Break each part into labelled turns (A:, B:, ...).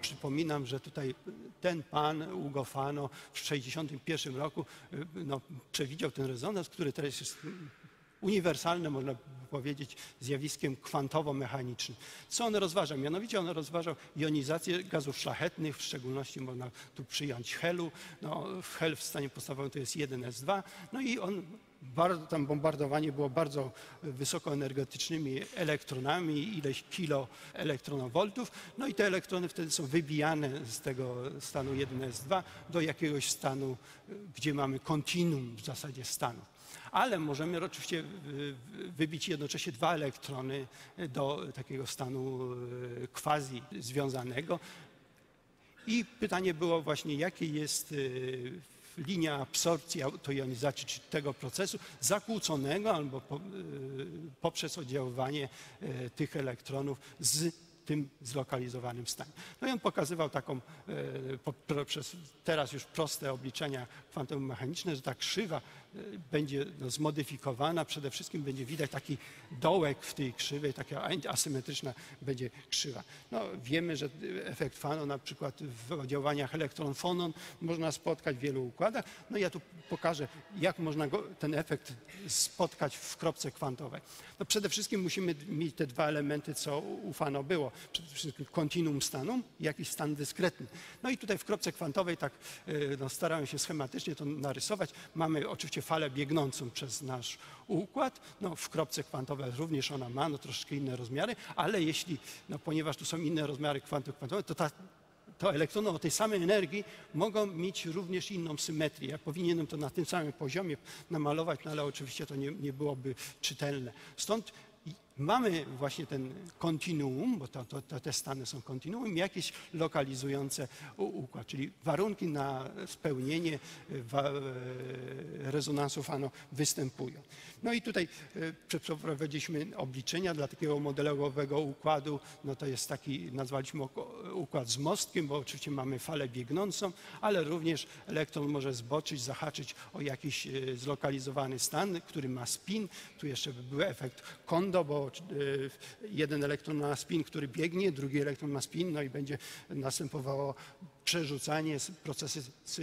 A: przypominam, że tutaj ten pan Ugo Fano w 1961 roku przewidział ten rezonans, który teraz jest uniwersalne, można powiedzieć, zjawiskiem kwantowo-mechanicznym. Co on rozważał? Mianowicie on rozważał jonizację gazów szlachetnych, w szczególności można tu przyjąć helu. Hel w stanie podstawowym to jest 1s2. No i tam bombardowanie było bardzo wysokoenergetycznymi elektronami, ileś kiloelektronowoltów. No i te elektrony wtedy są wybijane z tego stanu 1s2 do jakiegoś stanu, gdzie mamy kontinuum w zasadzie stanów. Ale możemy oczywiście wybić jednocześnie dwa elektrony do takiego stanu quasi związanego. I pytanie było właśnie, jakie jest linia absorpcji autojonizacji, czy tego procesu zakłóconego albo poprzez oddziaływanie tych elektronów z tym zlokalizowanym stanie. No i on pokazywał taką, przez teraz już proste obliczenia kwantowo-mechaniczne, że ta krzywa będzie zmodyfikowana. Przede wszystkim będzie widać taki dołek w tej krzywej, taka asymetryczna będzie krzywa. No, wiemy, że efekt Fano na przykład w oddziaływaniach elektron-fonon można spotkać w wielu układach. No ja tu pokażę, jak można ten efekt spotkać w kropce kwantowej. No, przede wszystkim musimy mieć te dwa elementy, co u Fano było. Przede wszystkim kontinuum stanu i jakiś stan dyskretny. No i tutaj w kropce kwantowej tak starałem się schematycznie to narysować. Mamy oczywiście falę biegnącą przez nasz układ. No, w kropce kwantowej również ona ma troszeczkę inne rozmiary, ale ponieważ tu są inne rozmiary kwantowe, to elektrony o tej samej energii mogą mieć również inną symetrię. Ja powinienem to na tym samym poziomie namalować, no ale oczywiście to nie byłoby czytelne. Stąd mamy właśnie ten kontinuum, bo te stany są kontinuum, jakieś lokalizujące układ, czyli warunki na spełnienie rezonansu Fano występują. No i tutaj przeprowadziliśmy obliczenia dla takiego modelowego układu. No to jest taki, nazwaliśmy układ z mostkiem, bo oczywiście mamy falę biegnącą, ale również elektron może zboczyć, zahaczyć o jakiś zlokalizowany stan, który ma spin. Tu jeszcze by był efekt Kondo, bo jeden elektron ma spin, który biegnie, drugi elektron ma spin, no i będzie następowało przerzucanie, procesy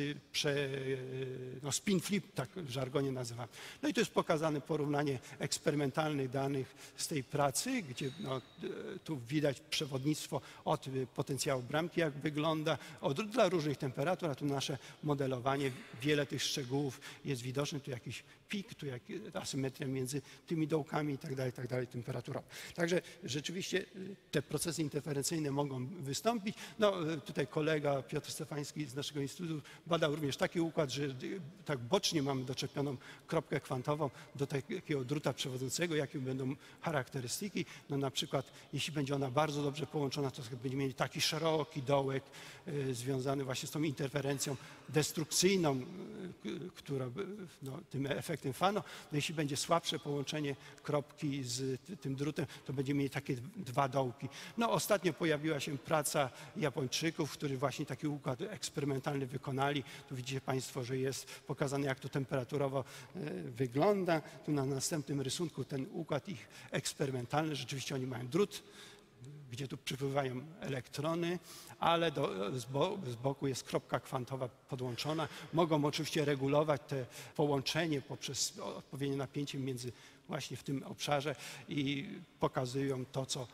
A: spin flip, tak w żargonie nazywam. No i to jest pokazane porównanie eksperymentalnych danych z tej pracy, gdzie tu widać przewodnictwo od potencjału bramki, jak wygląda, dla różnych temperatur, a tu nasze modelowanie, wiele tych szczegółów jest widoczne, tu jakiś pik, tu asymetria między tymi dołkami i tak dalej, temperaturowo. Także rzeczywiście te procesy interferencyjne mogą wystąpić. No tutaj kolega Piotr Stefański z naszego instytutu badał również taki układ, że tak bocznie mamy doczepioną kropkę kwantową do takiego druta przewodzącego, jakie będą charakterystyki. No na przykład, jeśli będzie ona bardzo dobrze połączona, to będziemy mieli taki szeroki dołek związany właśnie z tą interferencją destrukcyjną, która tym efektem Fano. No jeśli będzie słabsze połączenie kropki z tym drutem, to będziemy mieli takie dwa dołki. No ostatnio pojawiła się praca Japończyków, którzy właśnie taki układ eksperymentalny wykonali. Tu widzicie Państwo, że jest pokazane, jak to temperaturowo wygląda. Tu na następnym rysunku ten układ ich eksperymentalny. Rzeczywiście oni mają drut, gdzie tu przypływają elektrony, ale z boku jest kropka kwantowa podłączona. Mogą oczywiście regulować te połączenie poprzez odpowiednie napięcie między właśnie w tym obszarze i pokazują to, co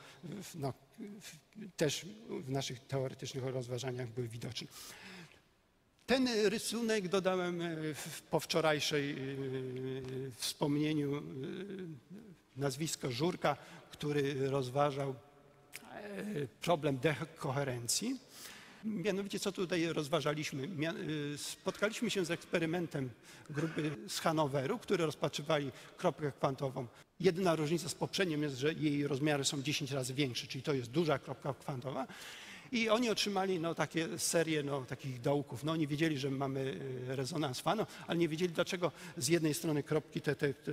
A: też w naszych teoretycznych rozważaniach były widoczne. Ten rysunek dodałem po wczorajszej wspomnieniu nazwisko Żurka, który rozważał problem dekoherencji. Mianowicie, co tutaj rozważaliśmy? Spotkaliśmy się z eksperymentem grupy z Hanoweru, które rozpatrywali kropkę kwantową. Jedyna różnica z poprzednim jest, że jej rozmiary są 10 razy większe, czyli to jest duża kropka kwantowa. I oni otrzymali takie serie takich dołków. Oni wiedzieli, że mamy rezonans Fano, ale nie wiedzieli, dlaczego z jednej strony kropki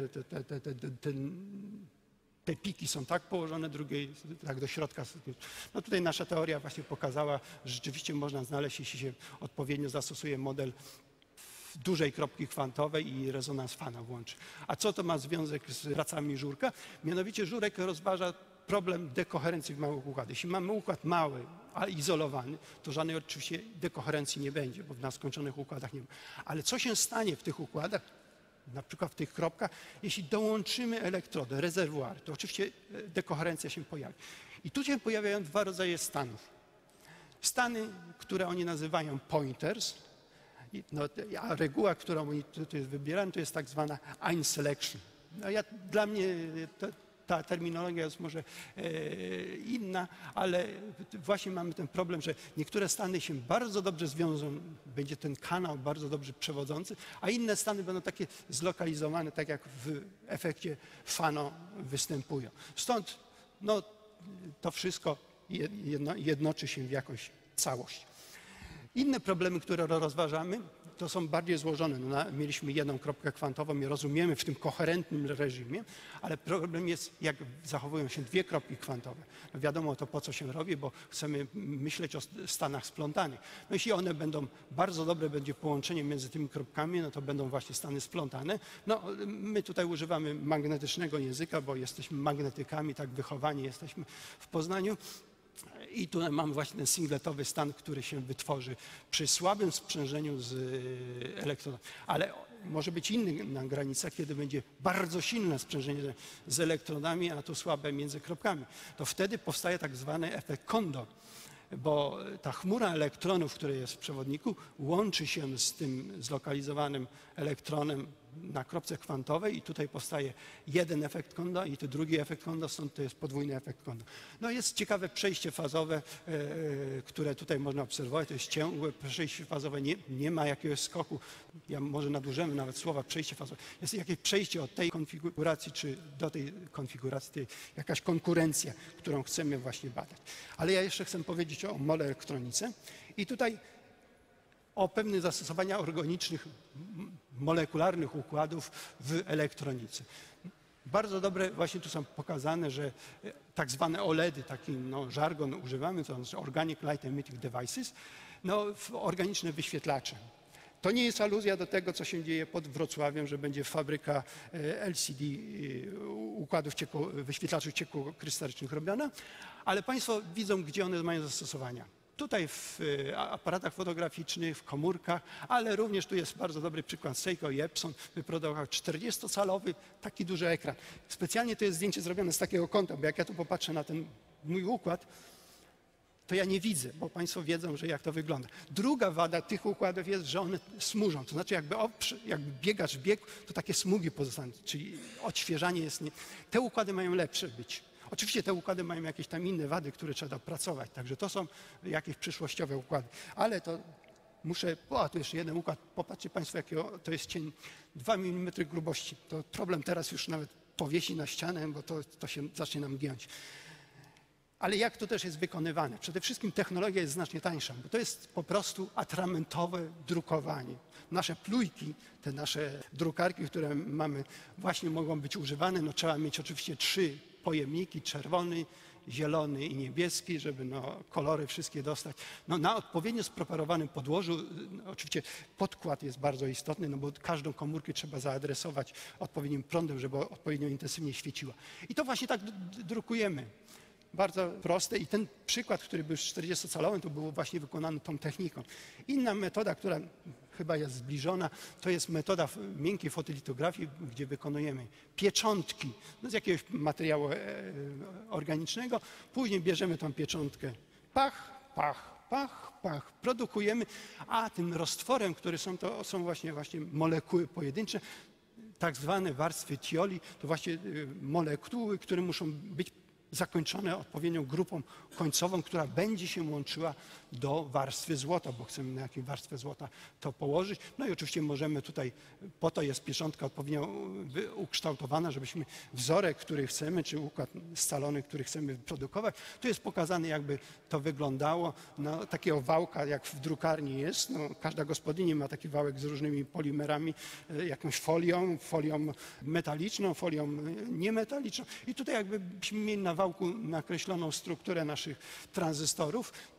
A: te piki są tak położone, drugiej tak do środka. No tutaj nasza teoria właśnie pokazała, że rzeczywiście można znaleźć, jeśli się odpowiednio zastosuje model dużej kropki kwantowej i rezonans Fano włączy. A co to ma związek z pracami Żurka? Mianowicie Żurek rozważa problem dekoherencji w małych układach. Jeśli mamy układ mały, a izolowany, to żadnej oczywiście dekoherencji nie będzie, bo w nieskończonych układach nie ma. Ale co się stanie w tych układach, na przykład w tych kropkach, jeśli dołączymy elektrody, rezerwuary, to oczywiście dekoherencja się pojawi. I tu się pojawiają dwa rodzaje stanów. Stany, które oni nazywają pointers, no, a reguła, którą oni tutaj wybierają, to jest tak zwana einselection. No dla mnie ta terminologia jest może inna, ale właśnie mamy ten problem, że niektóre stany się bardzo dobrze zwiążą, będzie ten kanał bardzo dobrze przewodzący, a inne stany będą takie zlokalizowane, tak jak w efekcie Fano występują. Stąd no, to wszystko jednoczy się w jakąś całość. Inne problemy, które rozważamy, to są bardziej złożone. No, mieliśmy jedną kropkę kwantową i rozumiemy w tym koherentnym reżimie, ale problem jest, jak zachowują się dwie kropki kwantowe. No, wiadomo to, po co się robi, bo chcemy myśleć o stanach splątanych. No, jeśli one będą bardzo dobre, będzie połączenie między tymi kropkami, no to będą właśnie stany splątane. No, my tutaj używamy magnetycznego języka, bo jesteśmy magnetyzmami, tak wychowani jesteśmy w Poznaniu. I tutaj mamy właśnie ten singletowy stan, który się wytworzy przy słabym sprzężeniu z elektronami. Ale może być inna granica, kiedy będzie bardzo silne sprzężenie z elektronami, a tu słabe między kropkami. To wtedy powstaje tak zwany efekt Kondo, bo ta chmura elektronów, która jest w przewodniku, łączy się z tym zlokalizowanym elektronem na kropce kwantowej i tutaj powstaje jeden efekt Kondo i to drugi efekt Kondo, stąd to jest podwójny efekt Kondo. No jest ciekawe przejście fazowe, które tutaj można obserwować, to jest ciągłe przejście fazowe, nie ma jakiegoś skoku, może nadużymy nawet słowa przejście fazowe, jest jakieś przejście od tej konfiguracji czy do tej konfiguracji, to jest jakaś konkurencja, którą chcemy właśnie badać. Ale ja jeszcze chcę powiedzieć o moleelektronice i tutaj o pewnych zastosowaniach organicznych, molekularnych układów w elektronice. Bardzo dobre właśnie tu są pokazane, że tak zwane OLEDy, taki żargon używamy, to znaczy Organic Light Emitting Devices, organiczne wyświetlacze. To nie jest aluzja do tego, co się dzieje pod Wrocławiem, że będzie fabryka LCD układów wyświetlaczy ciekłokrystalicznych robiona, ale Państwo widzą, gdzie one mają zastosowania. Tutaj w aparatach fotograficznych, w komórkach, ale również tu jest bardzo dobry przykład Seiko i Epson wyprodukował 40-calowy taki duży ekran. Specjalnie to jest zdjęcie zrobione z takiego kąta, bo jak ja tu popatrzę na ten mój układ, to ja nie widzę, bo Państwo wiedzą, że jak to wygląda. Druga wada tych układów jest, że one smużą, to znaczy jakby biegacz biegł, to takie smugi pozostaną, czyli odświeżanie jest nie... Te układy mają lepsze być. Oczywiście te układy mają jakieś tam inne wady, które trzeba dopracować, także to są jakieś przyszłościowe układy, ale to muszę, tu jeszcze jeden układ, popatrzcie Państwo, jakiego to jest cień 2 mm grubości. To problem teraz już nawet powiesi na ścianę, bo to się zacznie nam giąć. Ale jak to też jest wykonywane? Przede wszystkim technologia jest znacznie tańsza, bo to jest po prostu atramentowe drukowanie. Nasze plujki, te nasze drukarki, które mamy, właśnie mogą być używane. No, trzeba mieć oczywiście 3 pojemniki, czerwony, zielony i niebieski, żeby kolory wszystkie dostać. Na odpowiednio spreparowanym podłożu, oczywiście podkład jest bardzo istotny, bo każdą komórkę trzeba zaadresować odpowiednim prądem, żeby odpowiednio intensywnie świeciła. I to właśnie tak drukujemy. Bardzo proste i ten przykład, który był 40-calowym, to było właśnie wykonany tą techniką. Inna metoda, która chyba jest zbliżona, to jest metoda miękkiej fotolitografii, gdzie wykonujemy pieczątki z jakiegoś materiału organicznego. Później bierzemy tą pieczątkę, pach, pach, pach, pach, produkujemy, a tym roztworem, który to są właśnie molekuły pojedyncze, tak zwane warstwy tioli, to właśnie molekuły, które muszą być zakończone odpowiednią grupą końcową, która będzie się łączyła do warstwy złota, bo chcemy na jakiej warstwę złota to położyć. No i oczywiście możemy tutaj, po to jest pieczątka odpowiednio ukształtowana, żebyśmy wzorek, który chcemy, czy układ scalony, który chcemy produkować, tu jest pokazane, jakby to wyglądało. Takiego wałka, jak w drukarni jest. Każda gospodyni ma taki wałek z różnymi polimerami, jakąś folią metaliczną, folią niemetaliczną. I tutaj jakbyśmy mieli na wałku nakreśloną strukturę naszych tranzystorów.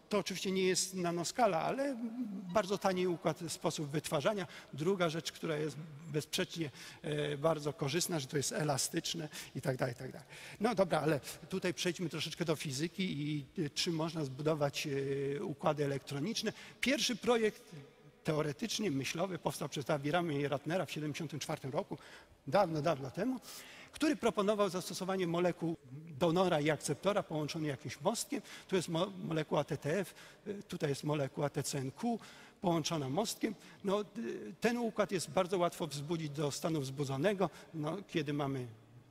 A: to oczywiście nie jest nanoskala, ale bardzo tani układ, sposób wytwarzania. Druga rzecz, która jest bezsprzecznie bardzo korzystna, że to jest elastyczne i tak dalej, i tak dalej. No dobra, ale tutaj przejdźmy troszeczkę do fizyki i czy można zbudować układy elektroniczne. Pierwszy projekt teoretycznie myślowy powstał przez Avirama i Ratnera w 1974 roku, dawno temu, który proponował zastosowanie molekuł donora i akceptora połączonych jakimś mostkiem. Tu jest molekuła TTF, tutaj jest molekuła TCNQ połączona mostkiem. No, ten układ jest bardzo łatwo wzbudzić do stanu wzbudzonego, no, kiedy mamy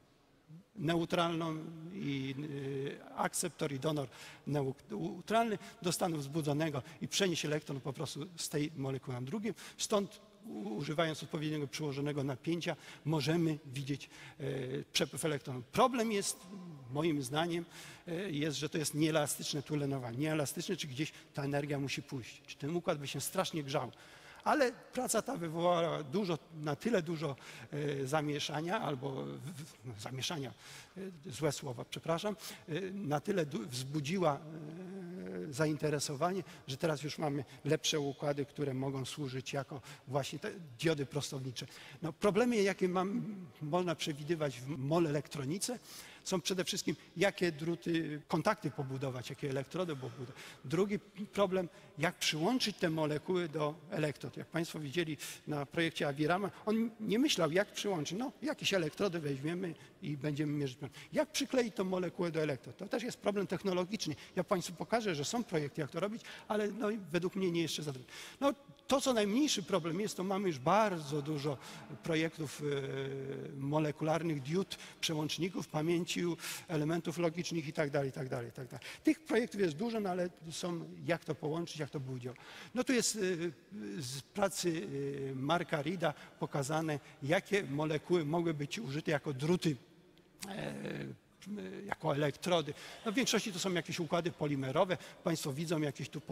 A: neutralną i akceptor i donor neutralny do stanu wzbudzonego i przenieść elektron po prostu z tej molekuły na drugim. Stąd używając odpowiedniego przyłożonego napięcia możemy widzieć przepływ elektronów. Problem jest, moim zdaniem, że to jest nieelastyczne tulenowanie. Nieelastyczne, czy gdzieś ta energia musi pójść. Czy ten układ by się strasznie grzał. Ale praca ta wywołała na tyle dużo zamieszania, albo zamieszania, złe słowa, przepraszam, na tyle wzbudziła zainteresowanie, że teraz już mamy lepsze układy, które mogą służyć jako właśnie te diody prostownicze. No, problemy, jakie można przewidywać w molelektronice, są przede wszystkim, jakie kontakty pobudować, jakie elektrody pobudować. Drugi problem, jak przyłączyć te molekuły do elektrod. Jak Państwo widzieli na projekcie Avirama, on nie myślał, jak przyłączyć. No, jakieś elektrody weźmiemy i będziemy mierzyć. Jak przykleić tą molekułę do elektrod? To też jest problem technologiczny. Ja Państwu pokażę, że są projekty, jak to robić, ale no, według mnie nie jeszcze za dużo. No, to, co najmniejszy problem jest, to mamy już bardzo dużo projektów molekularnych, diod, przełączników, pamięci, elementów logicznych i tak dalej, i tak dalej, i tak dalej. Tych projektów jest dużo, no ale są, jak to połączyć, jak to było działać. No tu jest z pracy Marka Reeda pokazane, jakie molekuły mogły być użyte jako druty, jako elektrody. No w większości to są jakieś układy polimerowe. Państwo widzą jakieś tu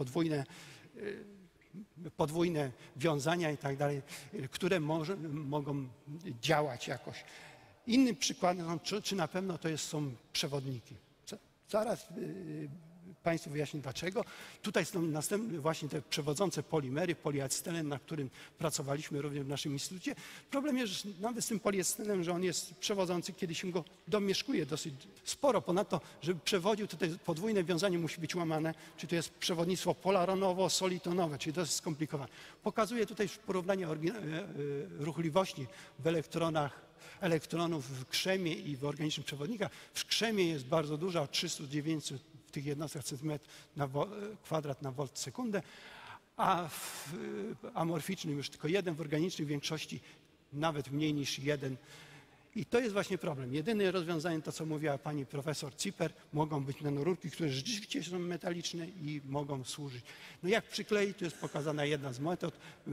A: podwójne wiązania i tak dalej, które mogą działać jakoś. Innym przykładem, czy na pewno to są przewodniki. Zaraz Państwu wyjaśnię dlaczego. Tutaj są następne właśnie te przewodzące polimery, poliacetylen, na którym pracowaliśmy również w naszym instytucie. Problem jest nawet z tym poliacetylenem, że on jest przewodzący, kiedy się go domieszkuje dosyć sporo. Ponadto, żeby przewodził, to te podwójne wiązanie musi być łamane, czy to jest przewodnictwo polaronowo-solitonowe, czyli dosyć skomplikowane. Pokazuję tutaj porównanie ruchliwości w elektronów w krzemie i w organicznych przewodnikach. W krzemie jest bardzo duża, od 300 do 900 w tych jednostkach centymetr na kwadrat na volt sekundę, a w amorficznym już tylko 1, w organicznym w większości nawet mniej niż 1. I to jest właśnie problem. Jedyne rozwiązanie, to co mówiła pani profesor Ciper, mogą być nanorurki, które rzeczywiście są metaliczne i mogą służyć. No jak przykleić, to jest pokazana jedna z metod,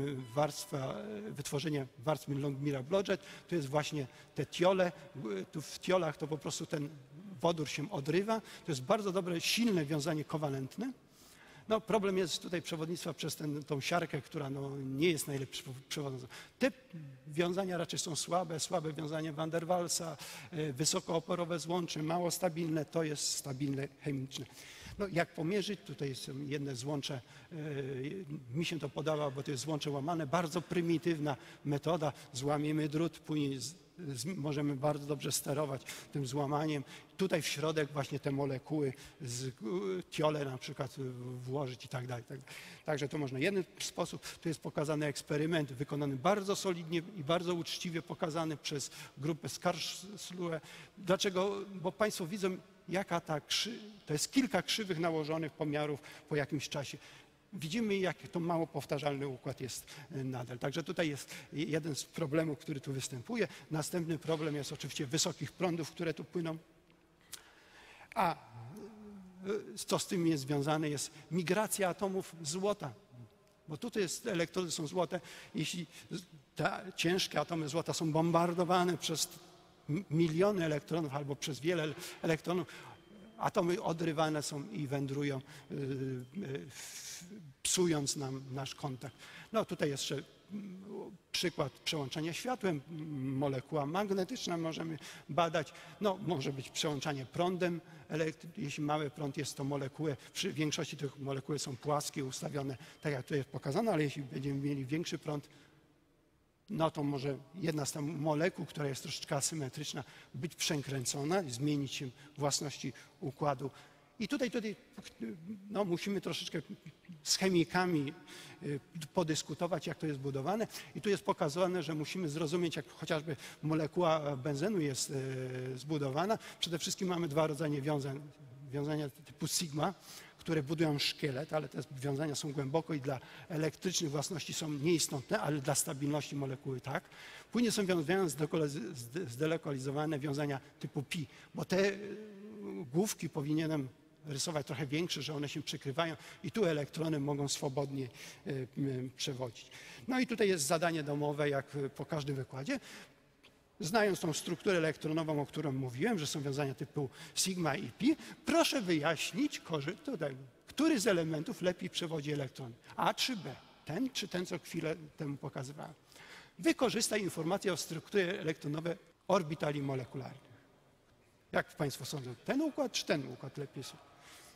A: wytworzenia warstwy Longmira-Blodgett. To jest właśnie te tiole. Tu w tiolach to po prostu ten wodór się odrywa. To jest bardzo dobre, silne wiązanie kowalentne. No, problem jest tutaj przewodnictwa przez tą siarkę, która no, nie jest najlepszą przewodzącą. Te wiązania raczej są słabe wiązanie van der Waalsa, wysokooporowe złącze, mało stabilne, to jest stabilne chemiczne. No, jak pomierzyć? Tutaj są jedne złącze, mi się to podoba, bo to jest złącze łamane, bardzo prymitywna metoda, złamiemy drut, później możemy bardzo dobrze sterować tym złamaniem. Tutaj w środek właśnie te molekuły z tiole na przykład włożyć i tak dalej. Także to można. Jeden sposób, tu jest pokazany eksperyment wykonany bardzo solidnie i bardzo uczciwie pokazany przez grupę z Karlsruhe. Dlaczego? Bo Państwo widzą, jaka to jest kilka krzywych nałożonych pomiarów po jakimś czasie. Widzimy, jak to mało powtarzalny układ jest nadal. Także tutaj jest jeden z problemów, który tu występuje. Następny problem jest oczywiście wysokich prądów, które tu płyną. A co z tym jest związane, jest migracja atomów złota. Bo tutaj elektrody są złote. Jeśli te ciężkie atomy złota są bombardowane przez miliony elektronów albo przez wiele elektronów, atomy odrywane są i wędrują, psując nam nasz kontakt. No tutaj jeszcze przykład przełączania światłem, molekuła magnetyczna możemy badać. No, może być przełączanie prądem. Jeśli mały prąd jest to molekuły, przy większości tych molekuły są płaskie, ustawione tak jak tu jest pokazane, ale jeśli będziemy mieli większy prąd, no to może jedna z tych molekuł, która jest troszeczkę asymetryczna, być przekręcona, zmienić się własności układu. I tutaj no, musimy troszeczkę z chemikami podyskutować, jak to jest budowane. I tu jest pokazane, że musimy zrozumieć, jak chociażby molekuła benzenu jest zbudowana. Przede wszystkim mamy dwa rodzaje wiązań. Wiązania typu sigma, które budują szkielet, ale te wiązania są głęboko i dla elektrycznych własności są nieistotne, ale dla stabilności molekuły tak. Później są wiązania zdelokalizowane wiązania typu pi, bo te główki powinienem rysować trochę większe, że one się przykrywają i tu elektrony mogą swobodnie przewodzić. No i tutaj jest zadanie domowe, jak po każdym wykładzie. Znając tą strukturę elektronową, o której mówiłem, że są wiązania typu sigma i pi, proszę wyjaśnić, który z elementów lepiej przewodzi elektrony, A czy B, ten czy ten, co chwilę temu pokazywałem. Wykorzystaj informacje o strukturze elektronowej orbitali molekularnych. Jak Państwo sądzą, ten układ czy ten układ lepiej się?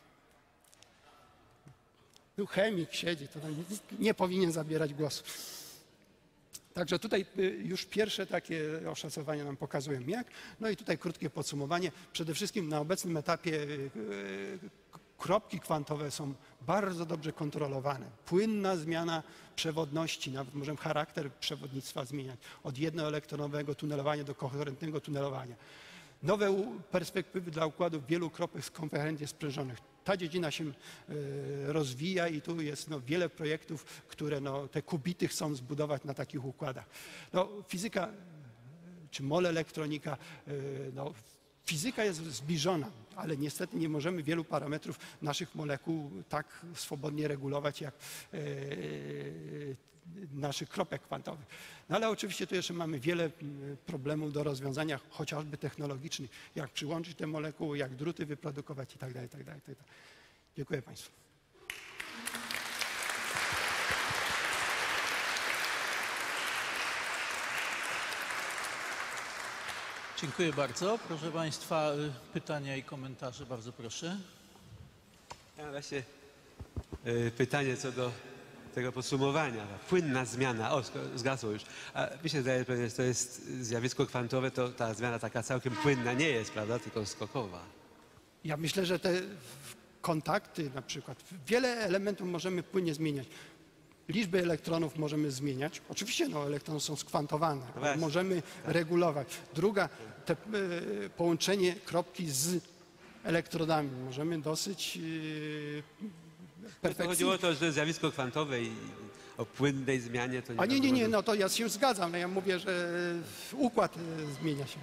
A: Tu chemik siedzi, to nie powinien zabierać głosu. Także tutaj już pierwsze takie oszacowania nam pokazują jak. No i tutaj krótkie podsumowanie. Przede wszystkim na obecnym etapie kropki kwantowe są bardzo dobrze kontrolowane. Płynna zmiana przewodności, nawet możemy charakter przewodnictwa zmieniać. Od jednoelektronowego tunelowania do koherentnego tunelowania. Nowe perspektywy dla układów wielu kropek koherentnie sprężonych. Ta dziedzina się rozwija i tu jest wiele projektów, które te kubity chcą zbudować na takich układach. No, fizyka czy molelektronika, fizyka jest zbliżona, ale niestety nie możemy wielu parametrów naszych molekuł tak swobodnie regulować jak naszych kropek kwantowych. No ale oczywiście tu jeszcze mamy wiele problemów do rozwiązania, chociażby technologicznych, jak przyłączyć te molekuły, jak druty wyprodukować itd., itd., itd. Dziękuję Państwu.
B: Dziękuję bardzo. Proszę Państwa, pytania i komentarze, bardzo proszę.
C: Ja właśnie pytanie co do tego podsumowania. Płynna zmiana, zgasło już. A mi się zdaje, że to jest zjawisko kwantowe, to ta zmiana taka całkiem płynna nie jest, prawda, tylko skokowa.
A: Ja myślę, że te kontakty na przykład, wiele elementów możemy płynnie zmieniać. Liczbę elektronów możemy zmieniać. Oczywiście elektrony są skwantowane, ale możemy regulować. Druga, połączenie kropki z elektrodami. Możemy dosyć perfekcyjnie.
C: Chodziło o to, że zjawisko kwantowe i o płynnej zmianie to nie.
A: Nie, no to ja się zgadzam. Ja mówię, że układ zmienia się.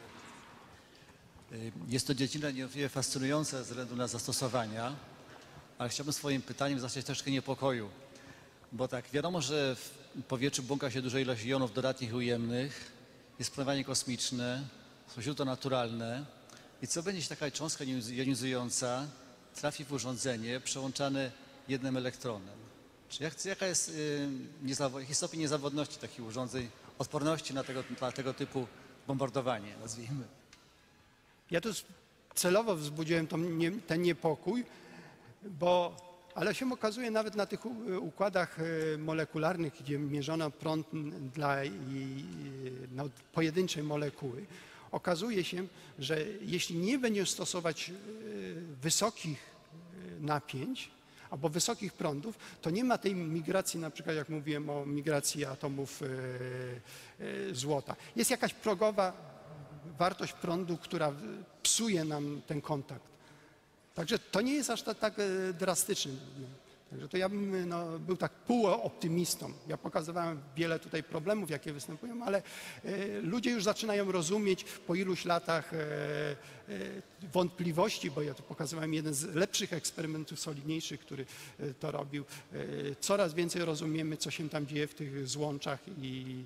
D: Jest to dziedzina niewątpliwie fascynująca ze względu na zastosowania, ale chciałbym swoim pytaniem zacząć troszkę niepokoju. Bo tak, wiadomo, że w powietrzu błąka się duża ilość jonów dodatnich i ujemnych, jest promieniowanie kosmiczne, są źródła naturalne. I co będzie, jeśli taka cząstka jonizująca trafi w urządzenie przełączane jednym elektronem? Czy jaka jest jaki stopień niezawodności takich urządzeń, odporności na tego typu bombardowanie, nazwijmy?
A: Ja tu celowo wzbudziłem ten niepokój, ale się okazuje nawet na tych układach molekularnych, gdzie mierzono prąd dla pojedynczej molekuły, okazuje się, że jeśli nie będzie stosować wysokich napięć albo wysokich prądów, to nie ma tej migracji, na przykład jak mówiłem o migracji atomów złota. Jest jakaś progowa wartość prądu, która psuje nam ten kontakt. Także to nie jest aż tak drastyczne. Także to ja bym był tak półoptymistą. Ja pokazywałem wiele tutaj problemów, jakie występują, ale ludzie już zaczynają rozumieć po iluś latach wątpliwości, bo ja tu pokazywałem jeden z lepszych eksperymentów solidniejszych, który to robił. Coraz więcej rozumiemy, co się tam dzieje w tych złączach i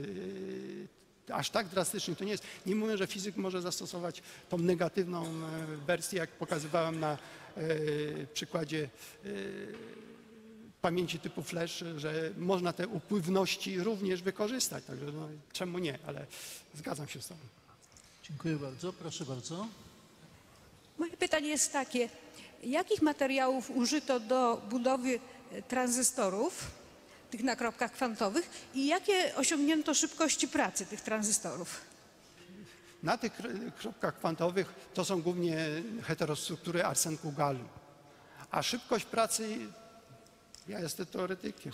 A: aż tak drastycznie to nie jest. Nie mówię, że fizyk może zastosować tą negatywną wersję, jak pokazywałem na przykładzie pamięci typu flash, że można te upływności również wykorzystać. Także no, czemu nie, ale zgadzam się z tobą.
B: Dziękuję bardzo. Proszę bardzo.
E: Moje pytanie jest takie, jakich materiałów użyto do budowy tranzystorów, tych na kropkach kwantowych i jakie osiągnięto szybkości pracy tych tranzystorów?
A: Na tych kropkach kwantowych to są głównie heterostruktury arsenku gallium. A szybkość pracy, ja jestem teoretykiem.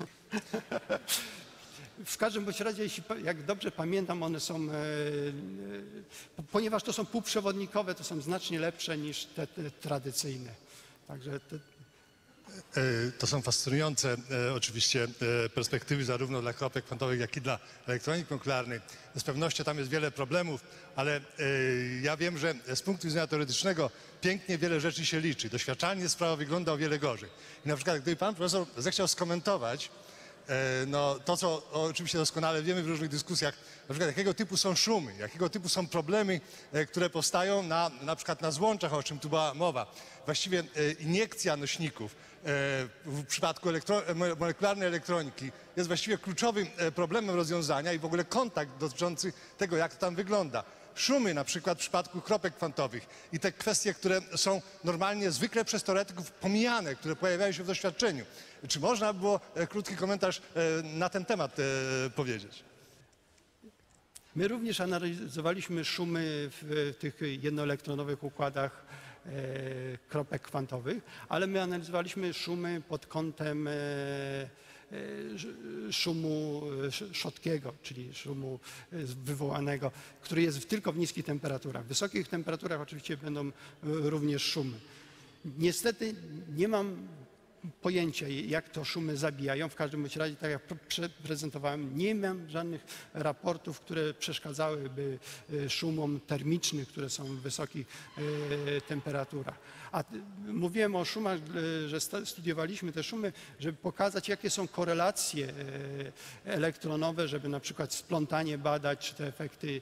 A: W każdym bądź razie, jak dobrze pamiętam, one są, ponieważ to są półprzewodnikowe, to są znacznie lepsze niż te tradycyjne. Także
F: To są fascynujące oczywiście perspektywy zarówno dla kropek kwantowych, jak i dla elektroniki nuklearnej. Z pewnością tam jest wiele problemów, ale ja wiem, że z punktu widzenia teoretycznego pięknie wiele rzeczy się liczy. Doświadczalnie sprawa wygląda o wiele gorzej. I na przykład gdyby pan profesor zechciał skomentować no, to, co oczywiście doskonale wiemy w różnych dyskusjach, na przykład jakiego typu są szumy, jakiego typu są problemy, które powstają na przykład na złączach, o czym tu była mowa. Właściwie iniekcja nośników w przypadku molekularnej elektroniki jest właściwie kluczowym problemem rozwiązania i w ogóle kontakt dotyczący tego, jak to tam wygląda. Szumy na przykład w przypadku kropek kwantowych i te kwestie, które są normalnie zwykle przez teoretyków pomijane, które pojawiają się w doświadczeniu. Czy można by było krótki komentarz na ten temat powiedzieć?
A: my również analizowaliśmy szumy w tych jednoelektronowych układach kropek kwantowych, ale my analizowaliśmy szumy pod kątem szumu szotkiego, czyli szumu wywołanego, który jest tylko w niskich temperaturach. W wysokich temperaturach oczywiście będą również szumy. Niestety nie mam pojęcia, jak to szumy zabijają. W każdym bądź razie, tak jak prezentowałem, nie mam żadnych raportów, które przeszkadzałyby szumom termicznym, które są w wysokich temperaturach. A mówiłem o szumach, że studiowaliśmy te szumy, żeby pokazać, jakie są korelacje elektronowe, żeby na przykład splątanie badać, czy te efekty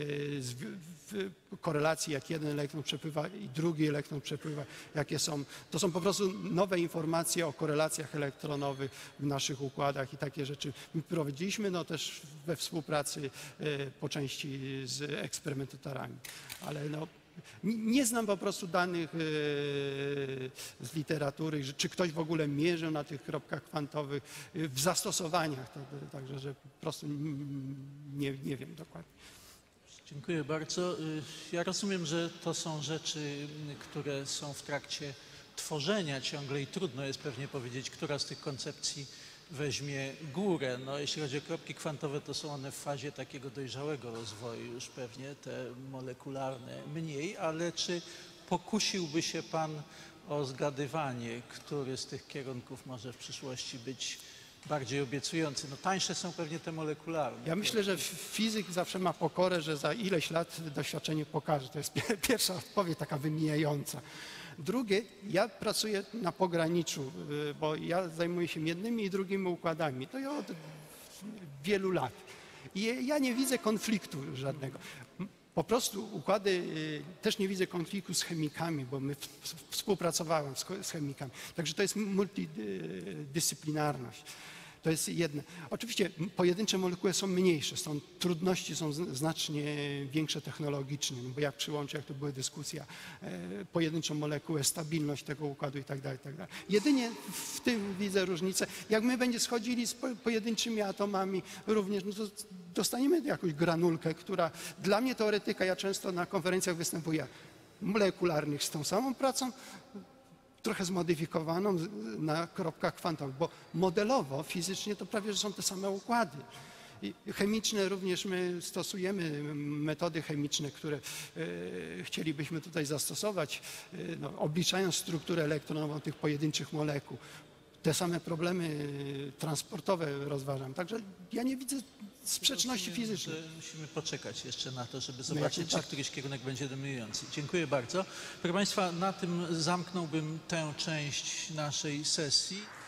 A: korelacji, jak jeden elektron przepływa i drugi elektron przepływa, jakie są. To są po prostu nowe informacje o korelacjach elektronowych w naszych układach i takie rzeczy my prowadziliśmy, no też we współpracy po części z eksperymentatorami. Ale no, nie znam po prostu danych z literatury, czy ktoś w ogóle mierzył na tych kropkach kwantowych w zastosowaniach, także że po prostu nie wiem dokładnie.
B: Dziękuję bardzo. Ja rozumiem, że to są rzeczy, które są w trakcie tworzenia ciągle i trudno jest pewnie powiedzieć, która z tych koncepcji weźmie górę. No, jeśli chodzi o kropki kwantowe, to są one w fazie takiego dojrzałego rozwoju już pewnie, te molekularne mniej, ale czy pokusiłby się Pan o zgadywanie, który z tych kierunków może w przyszłości być bardziej obiecujący? No tańsze są pewnie te molekularne.
A: Ja myślę, że fizyk zawsze ma pokorę, że za ileś lat doświadczenie pokaże. To jest pierwsza odpowiedź taka wymijająca. Drugie, ja pracuję na pograniczu, bo ja zajmuję się jednymi i drugimi układami. To ja od wielu lat. I ja nie widzę konfliktu żadnego. Po prostu układy, też nie widzę konfliktu z chemikami, bo my współpracowałem z chemikami. Także to jest multidyscyplinarność. To jest jedno. Oczywiście pojedyncze molekuły są mniejsze, stąd trudności są znacznie większe technologiczne, no bo jak przyłączyć, jak to była dyskusja, pojedynczą molekułę, stabilność tego układu i tak dalej, i tak dalej. Jedynie w tym widzę różnicę. Jak my będziemy schodzili z pojedynczymi atomami również, no to dostaniemy jakąś granulkę, która dla mnie teoretyka, ja często na konferencjach występuję molekularnych z tą samą pracą, trochę zmodyfikowaną na kropkach kwantowych, bo modelowo, fizycznie to prawie, że są te same układy. I chemiczne również my stosujemy metody chemiczne, które chcielibyśmy tutaj zastosować, no, obliczając strukturę elektronową tych pojedynczych molekuł. Te same problemy transportowe rozważam. Także ja nie widzę sprzeczności fizycznej.
B: Musimy poczekać jeszcze na to, żeby zobaczyć, czy któryś kierunek będzie dominujący. Dziękuję bardzo. Proszę Państwa, na tym zamknąłbym tę część naszej sesji.